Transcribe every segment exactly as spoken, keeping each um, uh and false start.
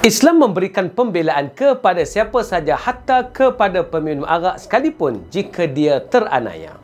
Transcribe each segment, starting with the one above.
Islam memberikan pembelaan kepada siapa saja, hatta kepada peminum arak sekalipun jika dia teranaya.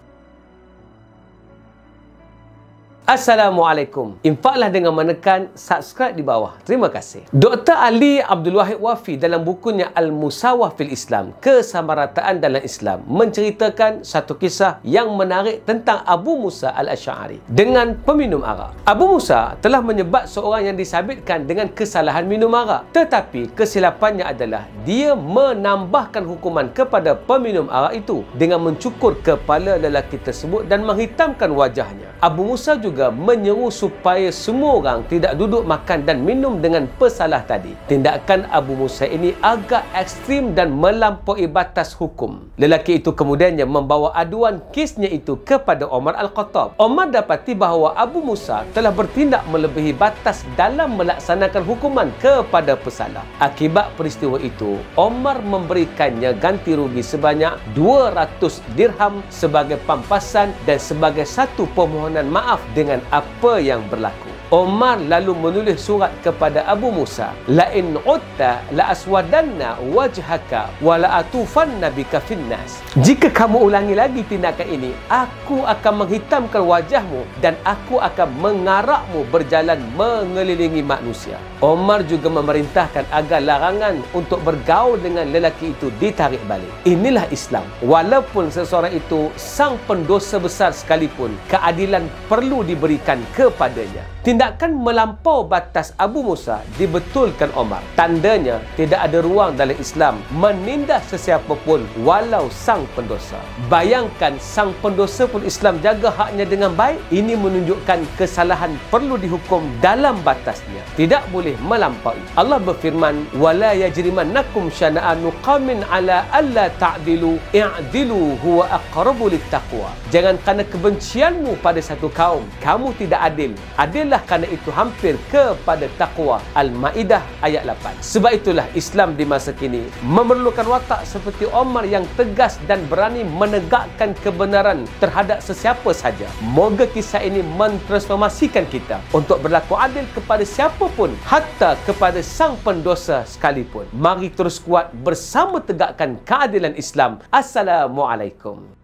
Assalamualaikum. Infaklah dengan menekan subscribe di bawah. Terima kasih. Doktor Ali Abdul Wahid Wafi dalam bukunya Al-Musawah fil Islam, Kesamarataan dalam Islam, menceritakan satu kisah yang menarik tentang Abu Musa Al-Asy'ari dengan peminum arak. Abu Musa telah menyebat seorang yang disabitkan dengan kesalahan minum arak, tetapi kesilapannya adalah dia menambahkan hukuman kepada peminum arak itu dengan mencukur kepala lelaki tersebut dan menghitamkan wajahnya. Abu Musa juga menyeru supaya semua orang tidak duduk makan dan minum dengan pesalah tadi. Tindakan Abu Musa ini agak ekstrim dan melampaui batas hukum. Lelaki itu kemudiannya membawa aduan kisnya itu kepada Omar Al-Khattab. Omar dapati bahawa Abu Musa telah bertindak melebihi batas dalam melaksanakan hukuman kepada pesalah. Akibat peristiwa itu, Omar memberikannya ganti rugi sebanyak dua ratus dirham sebagai pampasan dan sebagai satu permohonan maaf dengan apa yang berlaku. Omar lalu menulis surat kepada Abu Musa, la in utta la aswadanna wajhaka wa la atufanna bika finnas. Jika kamu ulangi lagi tindakan ini, aku akan menghitamkan wajahmu dan aku akan mengarakmu berjalan mengelilingi manusia. Omar juga memerintahkan agar larangan untuk bergaul dengan lelaki itu ditarik balik. Inilah Islam. Walaupun seseorang itu sang pendosa besar sekalipun, keadilan perlu diberikan kepadanya. Tindakan melampau batas Abu Musa dibetulkan Omar. Tandanya tidak ada ruang dalam Islam menindas sesiapa pun walau sang pendosa. Bayangkan sang pendosa pun Islam jaga haknya dengan baik. Ini menunjukkan kesalahan perlu dihukum dalam batasnya, tidak boleh melampaui. Allah berfirman, wala yajrimannakum syana'anu qaumin ala alla ta'dilu i'dilu huwa aqrabu littaqwa. Jangan kerana kebencianmu pada satu kaum kamu tidak adil. Adillah kerana itu hampir kepada taqwa. Al-Maidah ayat lapan. Sebab itulah Islam di masa kini memerlukan watak seperti Omar yang tegas dan berani menegakkan kebenaran terhadap sesiapa saja. Moga kisah ini mentransformasikan kita untuk berlaku adil kepada siapa pun, hatta kepada sang pendosa sekalipun. Mari terus kuat bersama tegakkan keadilan Islam. Assalamualaikum.